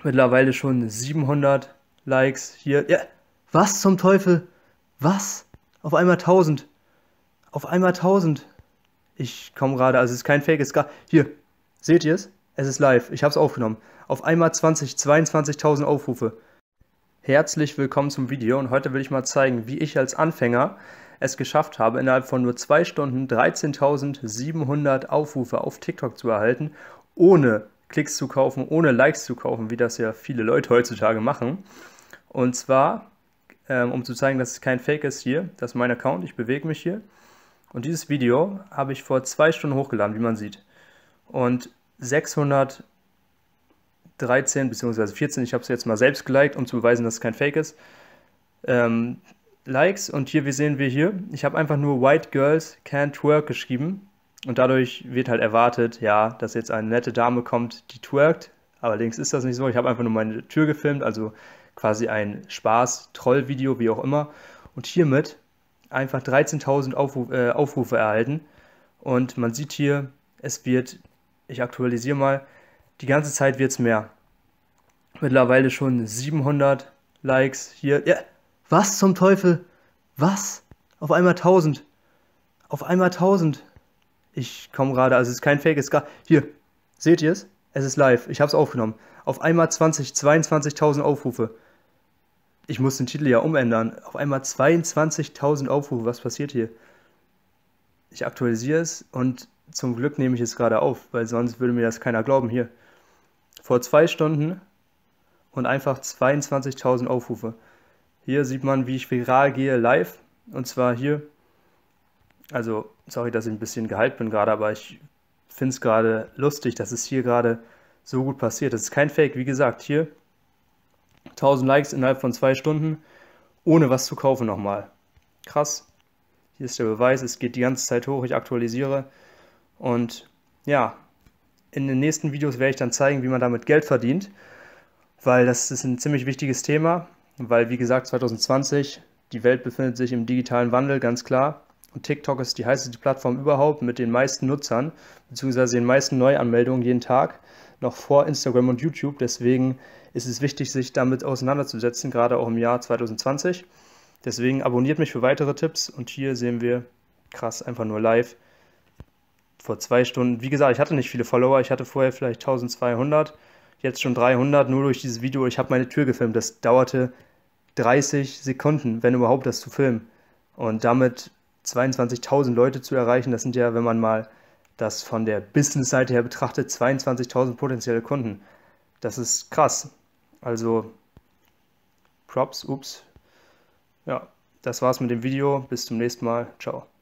Mittlerweile schon 700 Likes hier. Ja, was zum Teufel? Was? Auf einmal 1000. Auf einmal 1000. Ich komme gerade, also es ist kein Fake, es ist gar... Hier, seht ihr es? Es ist live, ich habe es aufgenommen. Auf einmal 22.000 Aufrufe. Herzlich willkommen zum Video und heute will ich mal zeigen, wie ich als Anfänger es geschafft habe, innerhalb von nur 2 Stunden 13.700 Aufrufe auf TikTok zu erhalten, ohne Klicks zu kaufen, ohne Likes zu kaufen, wie das ja viele Leute heutzutage machen. Und zwar, um zu zeigen, dass es kein Fake ist hier, das ist mein Account, ich bewege mich hier. Und dieses Video habe ich vor 2 Stunden hochgeladen, wie man sieht. Und 613 bzw. 14, ich habe es jetzt mal selbst geliked, um zu beweisen, dass es kein Fake ist, Likes. Und hier sehen wir hier, ich habe einfach nur White Girls Can't Twerk geschrieben. Und dadurch wird halt erwartet, ja, dass jetzt eine nette Dame kommt, die twerkt. Allerdings ist das nicht so. Ich habe einfach nur meine Tür gefilmt, also quasi ein Spaß-Troll-Video, wie auch immer. Und hiermit einfach 13.000 Aufrufe erhalten. Und man sieht hier, es wird, ich aktualisiere mal, die ganze Zeit wird es mehr. Mittlerweile schon 700 Likes hier. Ja, was zum Teufel? Was? Auf einmal 1000. Auf einmal 1000. Ich komme gerade, also es ist kein Fake, es ist gar... Hier, seht ihr es? Es ist live, ich habe es aufgenommen. Auf einmal 22.000 Aufrufe. Ich muss den Titel ja umändern. Auf einmal 22.000 Aufrufe, was passiert hier? Ich aktualisiere es und zum Glück nehme ich es gerade auf, weil sonst würde mir das keiner glauben. Hier, vor 2 Stunden und einfach 22.000 Aufrufe. Hier sieht man, wie ich viral gehe live. Und zwar hier, also sorry, dass ich ein bisschen gehypt bin gerade, aber ich finde es gerade lustig, dass es hier gerade so gut passiert. Das ist kein Fake, wie gesagt, hier 1000 Likes innerhalb von 2 Stunden, ohne was zu kaufen nochmal. Krass. Hier ist der Beweis, es geht die ganze Zeit hoch, ich aktualisiere. Und ja, in den nächsten Videos werde ich dann zeigen, wie man damit Geld verdient, weil das ist ein ziemlich wichtiges Thema, weil wie gesagt 2020, die Welt befindet sich im digitalen Wandel, ganz klar. Und TikTok ist die heißeste Plattform überhaupt mit den meisten Nutzern, beziehungsweise den meisten Neuanmeldungen jeden Tag, noch vor Instagram und YouTube. Deswegen ist es wichtig, sich damit auseinanderzusetzen, gerade auch im Jahr 2020. Deswegen abonniert mich für weitere Tipps und hier sehen wir, krass, einfach nur live, vor 2 Stunden. Wie gesagt, ich hatte nicht viele Follower, ich hatte vorher vielleicht 1200, jetzt schon 300, nur durch dieses Video. Ich habe meine Tür gefilmt, das dauerte 30 Sekunden, wenn überhaupt, das zu filmen. Und damit 22.000 Leute zu erreichen, das sind ja, wenn man mal das von der Business-Seite her betrachtet, 22.000 potenzielle Kunden. Das ist krass. Also, Props, ups. Ja, das war's mit dem Video. Bis zum nächsten Mal. Ciao.